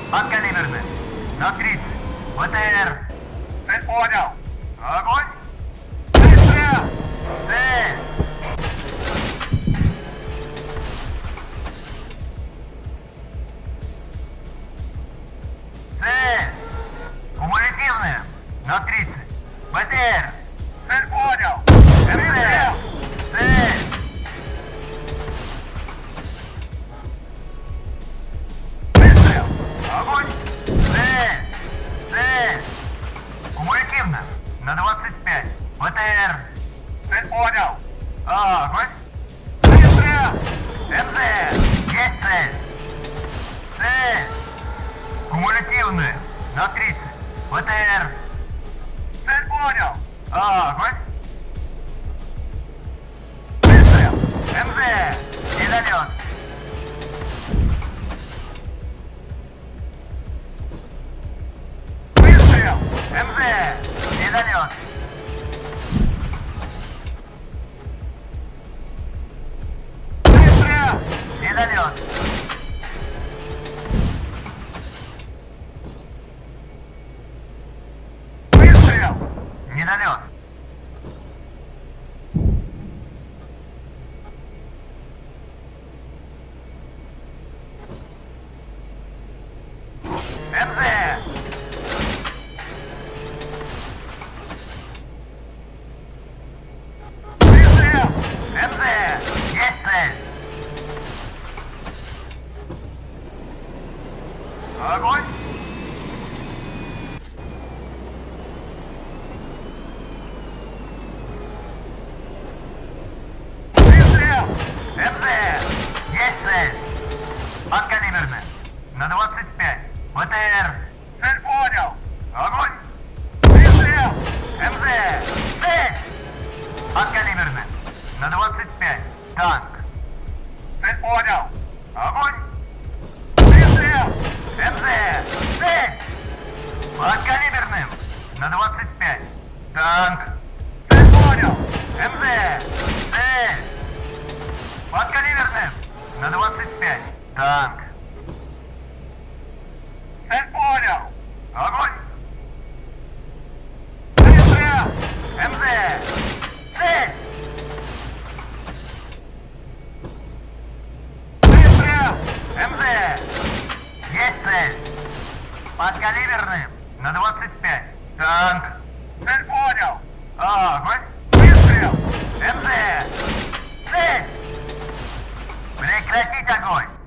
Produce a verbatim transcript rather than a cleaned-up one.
Подкалиберный. На тридцать. ВТР. Цель понял. Огонь. Быстро. Цель. Цель. Кумулятивная. На тридцать. ВТР. Цель понял. МТ. Цель. Выстрел. Огонь. Цель. Цель. Кумулятивно. На двадцать пять. ВТР. Цель понял. А, огонь. Выстрел. МТ. Есть цель. Цель. Кумулятивная. На тридцать. ВТР. Цель понял. А, огонь. Выстрел. МЗ. Недолет. Выстрел. МЗ. Недолет. Выстрел. Недолет. Выстрел. Недолет. МЗ. Выстрел. МЗ. Есть цель. Огонь. Выстрел. МЗ. Есть цель. Подкалиберный. На двадцать пять. ВТР. Цель понял. Огонь. Выстрел. МЗ. Цель. Подкалиберный. На двадцать пять. Танк. Цель понял. Огонь. Выстрел. МЗ. Цель. Подкалиберным. На двадцать пять. Танк. Цель понял. МЗ. Цель. Подкалиберным. На двадцать пять. Танк. Цель понял. Огонь. Выстрел. МЗ. Цель. Выстрел. МЗ. Есть цель. Подкалиберным. На двадцать пять. Танк. Цель понял. А, огонь. Выстрел. МЗ. Цель. Прекратить огонь.